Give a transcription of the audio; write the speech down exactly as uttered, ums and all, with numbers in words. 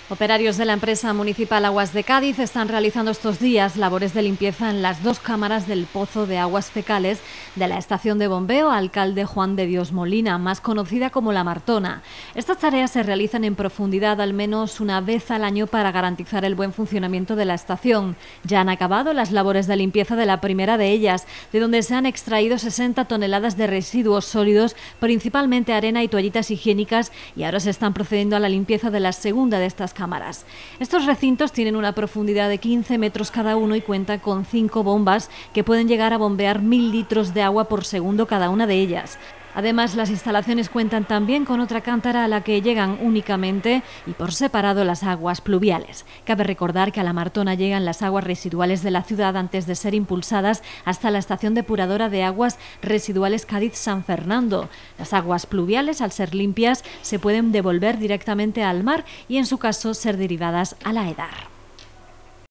Operarios de la empresa municipal Aguas de Cádiz están realizando estos días labores de limpieza en las dos cámaras del pozo de aguas fecales de la estación de bombeo Alcalde Juan de Dios Molina, más conocida como La Martona. Estas tareas se realizan en profundidad al menos una vez al año para garantizar el buen funcionamiento de la estación. Ya han acabado las labores de limpieza de la primera de ellas, de donde se han extraído sesenta toneladas de residuos sólidos, principalmente arena y toallitas higiénicas, y ahora se están procediendo a la limpieza de la segunda de estas cámaras. Estos recintos tienen una profundidad de quince metros cada uno y cuentan con cinco bombas que pueden llegar a bombear mil litros de agua por segundo cada una de ellas. Además, las instalaciones cuentan también con otra cántara a la que llegan únicamente y por separado las aguas pluviales. Cabe recordar que a La Martona llegan las aguas residuales de la ciudad antes de ser impulsadas hasta la estación depuradora de aguas residuales Cádiz-San Fernando. Las aguas pluviales, al ser limpias, se pueden devolver directamente al mar y, en su caso, ser derivadas a la Edar.